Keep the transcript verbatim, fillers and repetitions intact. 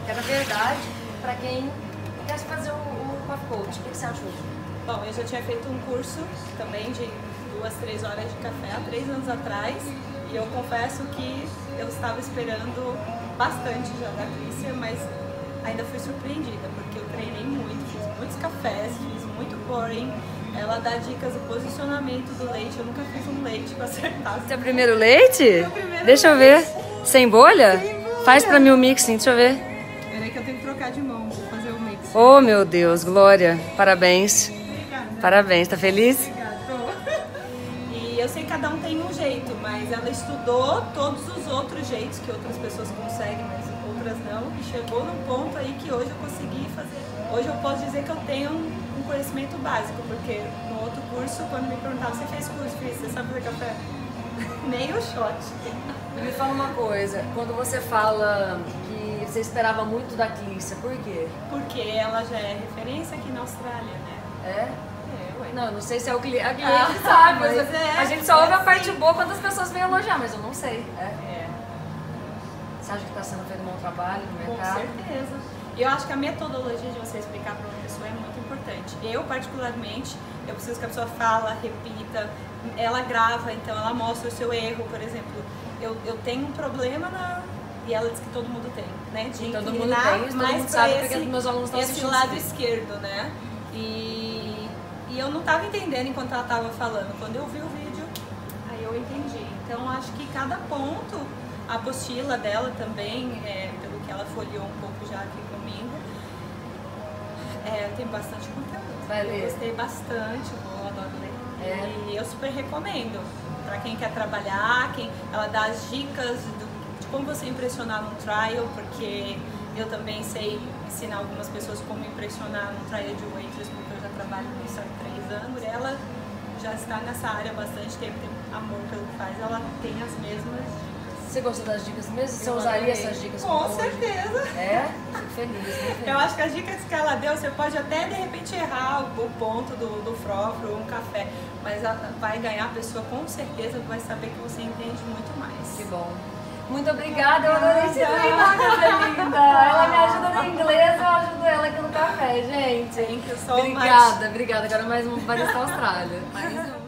que é na verdade para quem quer fazer o, o Coffee Coach. O que você achou? Bom, eu já tinha feito um curso também de duas, três horas de café há três anos atrás e eu confesso que eu estava esperando bastante já da Clícia, mas ainda fui surpreendida, porque eu treinei muito, fiz muitos cafés, fiz muito pouring. Ela dá dicas do posicionamento do leite, eu nunca fiz um leite pra acertar. Seu primeiro leite? Meu primeiro Deixa eu leite. ver. Sem bolha? Sem bolha. Faz pra mim o mixing, deixa eu ver. Peraí que eu tenho que trocar de mão pra fazer o mix. Oh, meu Deus, Glória. Parabéns. Obrigada. Parabéns, tá feliz? Obrigada. E eu sei que cada um tem um jeito, mas ela estudou todos os outros jeitos que outras pessoas conseguem, mas outras não. E chegou num ponto aí que hoje eu consegui fazer. Hoje eu posso dizer que eu tenho um um conhecimento básico, porque no outro curso, quando me perguntavam, você fez curso, fiz, você sabe fazer café? Nem o shot. Me fala uma coisa, quando você fala que você esperava muito da Clícia, por quê? Porque ela já é referência aqui na Austrália, né? É? É, ué. Não, não sei se é o cliente, a cliente Ah, sabe, mas mas é, a gente só ouve é a parte sim. boa quando as pessoas vêm elogiar, mas eu não sei. É. É, Você acha que está sendo feito um bom trabalho no com mercado? certeza. E eu acho que a metodologia de você explicar para uma pessoa é muito importante. Eu, particularmente, eu preciso que a pessoa fala, repita, ela grava, então ela mostra o seu erro, por exemplo. Eu, eu tenho um problema na... E ela diz que todo mundo tem, né? De Todo mundo inclinar tem, todo mais mundo pra sabe esse, porque meus alunos estão esse assistindo lado esse esquerdo, né? E, e eu não estava entendendo enquanto ela estava falando. Quando eu vi o vídeo, aí eu entendi. Então, acho que cada ponto, a apostila dela também, é, pelo que ela folheou um pouco já aqui comigo, é, tem bastante conteúdo. Vai ler? Eu gostei bastante, vou, adoro ler. É. E eu super recomendo para quem quer trabalhar, quem, ela dá as dicas do, de como você impressionar num trial, porque eu também sei ensinar algumas pessoas como impressionar num trial de waitress, porque eu já trabalho nisso há três anos. E ela já está nessa área há bastante tempo, tem amor pelo que faz, ela tem as mesmas dicas. Você gostou das dicas mesmo? Você Eu usaria adorei. essas dicas Com hoje? certeza. É? Fico feliz, fico feliz. Eu acho que as dicas que ela deu, você pode até de repente errar o ponto do, do frofro ou um café, mas a, vai ganhar a pessoa com certeza, vai saber que você entende muito mais. Que bom. Muito obrigada, eu adorei te treinar, coisa linda. Ela me ajuda no inglês, eu ajudo ela aqui no café, gente. Thank you so Obrigada, much. obrigada. Agora mais um para esta Austrália. Mais um.